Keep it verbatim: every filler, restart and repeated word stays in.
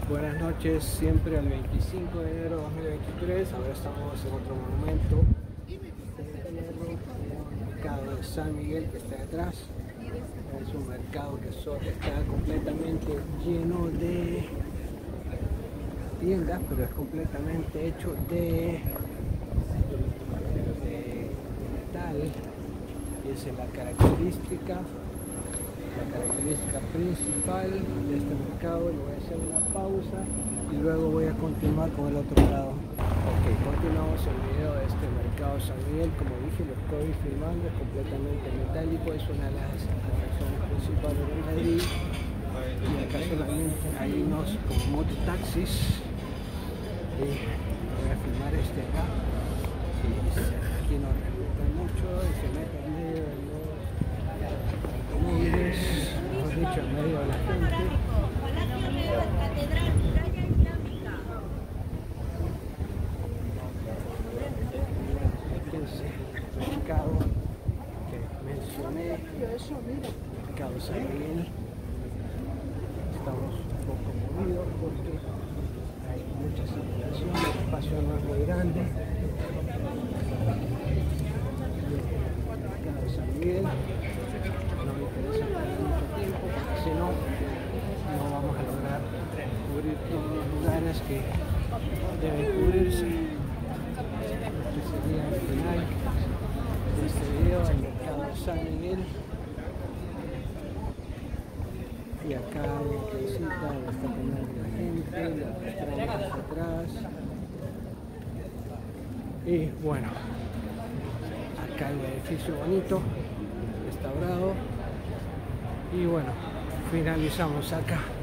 Buenas noches, siempre al veinticinco de enero de dos mil veintitrés. Ahora estamos en otro monumento. El mercado de San Miguel, que está detrás. Es un mercado que está completamente lleno de tiendas, pero es completamente hecho de, de metal. Y esa es la característica. La característica principal de este mercado. Le voy a hacer una pausa y luego voy a continuar con el otro lado. Ok, continuamos el video de este mercado San Miguel. Como dije, lo estoy filmando, es completamente metálico, es una de las atracciones principales de Madrid. Y acá solamente hay unos como mototaxis. Y voy a filmar este acá. Y aquí no resulta mucho y se mete en medio de los automóviles, mejor dicho, en medio de la gente. Fíjense, el mercado que mencioné, mercado San Miguel. Estamos un poco movidos porque hay mucha circulación, el espacio no es muy grande. Mercado San Miguel. No me interesa perder mucho tiempo porque si no, no vamos a lograr cubrir todos los lugares que deben cubrirse. Este sería el final de este video, el mercado de San Miguel. Y acá hay una casita donde está poniendo la gente, la traemos atrás. Y bueno, acá hay un edificio bonito, restaurado. Y bueno, finalizamos acá.